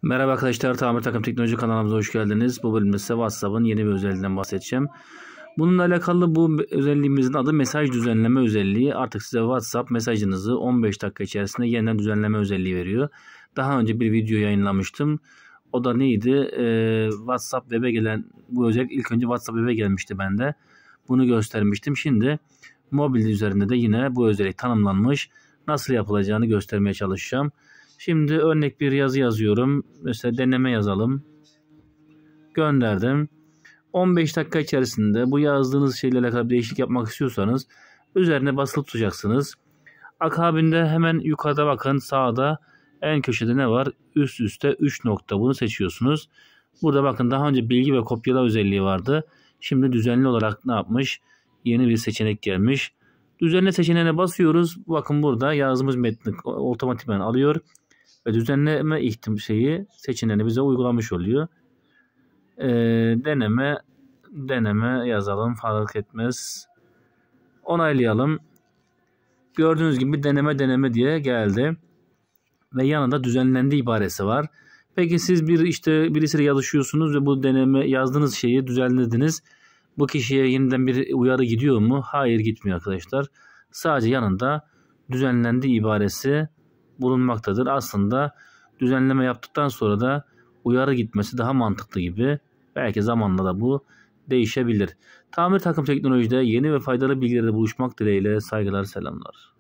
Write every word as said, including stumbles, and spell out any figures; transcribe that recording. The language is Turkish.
Merhaba arkadaşlar, Tamir Takım Teknoloji kanalımıza hoş geldiniz. Bu bölümde size WhatsApp'ın yeni bir özelliğinden bahsedeceğim. Bununla alakalı bu özelliğimizin adı mesaj düzenleme özelliği. Artık size WhatsApp mesajınızı on beş dakika içerisinde yeniden düzenleme özelliği veriyor. Daha önce bir video yayınlamıştım. O da neydi? Ee, WhatsApp Web'e gelen bu özellik ilk önce WhatsApp Web'e gelmişti bende. Bunu göstermiştim. Şimdi mobil üzerinde de yine bu özellik tanımlanmış. Nasıl yapılacağını göstermeye çalışacağım. Şimdi örnek bir yazı yazıyorum. Mesela deneme yazalım. Gönderdim. on beş dakika içerisinde bu yazdığınız şeyle alakalı bir değişiklik yapmak istiyorsanız üzerine basılı tutacaksınız. Akabinde hemen yukarıda bakın, sağda en köşede ne var? Üst üste üç nokta. Bunu seçiyorsunuz. Burada bakın, daha önce bilgi ve kopyala özelliği vardı. Şimdi düzenli olarak ne yapmış? Yeni bir seçenek gelmiş. Düzenle seçeneğine basıyoruz. Bakın burada yazdığımız metni otomatikman alıyor ve düzenleme ihtim şeyi seçeneğini bize uygulamış oluyor. Ee, deneme deneme yazalım, fark etmez. Onaylayalım. Gördüğünüz gibi deneme deneme diye geldi ve yanında düzenlendi ibaresi var. Peki siz bir işte birisiyle yazışıyorsunuz ve bu deneme yazdığınız şeyi düzenlediniz. Bu kişiye yeniden bir uyarı gidiyor mu? Hayır, gitmiyor arkadaşlar. Sadece yanında düzenlendi ibaresi bulunmaktadır. Aslında düzenleme yaptıktan sonra da uyarı gitmesi daha mantıklı gibi. Belki zamanla da bu değişebilir. Tamir Takım Teknoloji'de yeni ve faydalı bilgilerle buluşmak dileğiyle saygılar, selamlar.